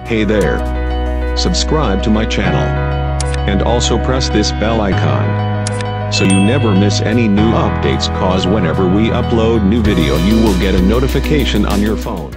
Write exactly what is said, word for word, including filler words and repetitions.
Hey there. Subscribe to my channel. And also press this bell icon, so you never miss any new updates, cause whenever we upload new video you will get a notification on your phone.